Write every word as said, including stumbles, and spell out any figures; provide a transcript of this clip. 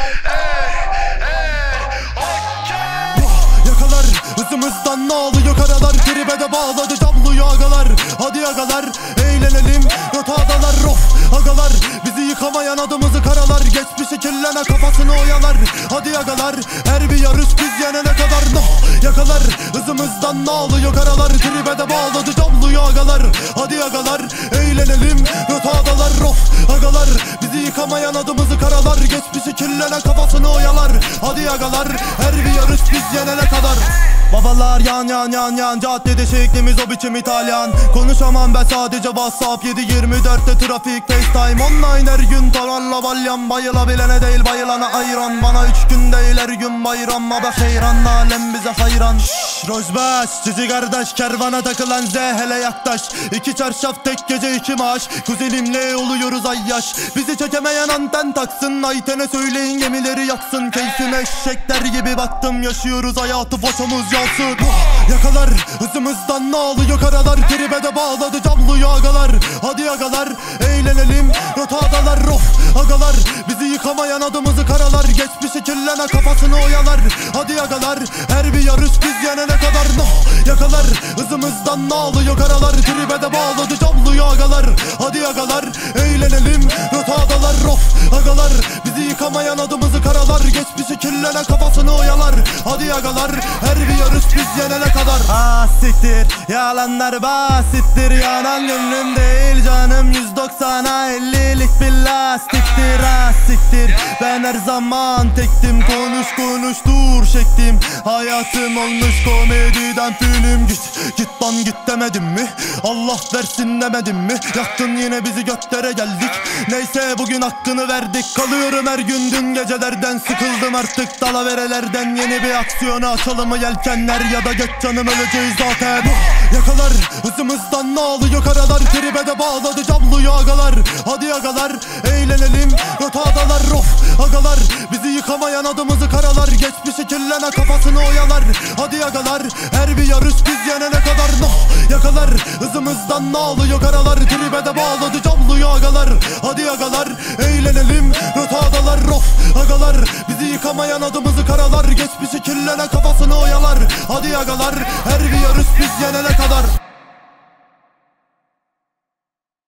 Yakalar hızımızdan ne oluyor karalar, tribe de bağladı cabluyu agalar. Hadi agalar eğlenelim rotadalar, of agalar. Bizi yıkamayan adımızı karalar, geçmişi kirlene kafasını oyalar. Hadi agalar her bir yarış biz yenene kadar. No yakalar hızımızdan ne oluyor karalar, tribe de bağladı cabluyu agalar. Hadi agalar eğlenelim rotadalar, of agalar. Bizi yıkamayan adımızı karalar, geçmişi kirlene kafasını oyalar. Hadi agalar her bir yarış biz yenene kadar. Babalar yan yan yan yan, caddede şeklimiz o biçim İtalyan. Konuşamam ben sadece WhatsApp, yedi yirmi dörtte trafik, FaceTime online her gün. Taranla balyan, bayılabilene değil bayılana ayran. Bana üç gün değil her gün bayram, ama heyran alem bize hayran. Şşş Rojbaş cici kardeş, kervana takılan Z hele yaklaş. İki çarşaf tek gece iki maaş, kuzenimle oluyoruz ayyaş. Bizi çekemeyen anten taksın, Ayten'e söyleyin gemileri yaksın. Keyfime eşekler gibi baktım, yaşıyoruz hayatı foşumuz yansın. Yakalar hızımızdan ne oluyor karalar, tribe de bağladı cabluyu agalar. Hadi agalar eğlenelim rotadalar, of agalar. Bizi yıkamayan adımızı karalar, geçmişi kirlene kafasını oyalar. Hadi agalar her bir yarış biz yenene kadar. No yakalar hızımızdan ne oluyor karalar, tribe de bağladı cabluyu agalar. Hadi agalar eğlenelim rotadalar, of agalar. Bizi yıkamayan adımızı karalar, geçmişi kirlene kafasını oyalar. Hadi agalar her bir yarış biz yenene kadar. Ah siktir yalanlar basittir, yanan gönlüm değil canım yüz doksana ellilik bir lastiktir. Ah siktir ben her zaman tektim, konuş konuş dur şektim. Hayatım olmuş komediden film, git git lan git demedim mi? Allah versin demedim mi? Yaktın yine bizi, göklere geldik. Neyse bugün hakkını verdik, kalıyorum her gün dün gecelerden. Sıkıldım artık dalaverelerden, yeni bir aksiyona açalım mı yelkenler, ya da geç canım öleceğiz zaten. Yakalar hızımızdan ne oluyor karalar, tribe de bağladı cabluyu agalar. Hadi agalar eğlenelim rotadalar, of agalar. Bizi yıkamayan adımızı karalar, geçmişi kirlene kafasını oyalar. Hadi agalar her bir yarış biz yenene kadar. No yakalar hızımızdan ne oluyor karalar, tribe de bağladı cabluyu agalar. Hadi agalar eğlenelim rotadalar, of agalar. Bizi yıkamayan adımızı karalar, geçmişi kirlene kafasını oyalar. Hadi agalar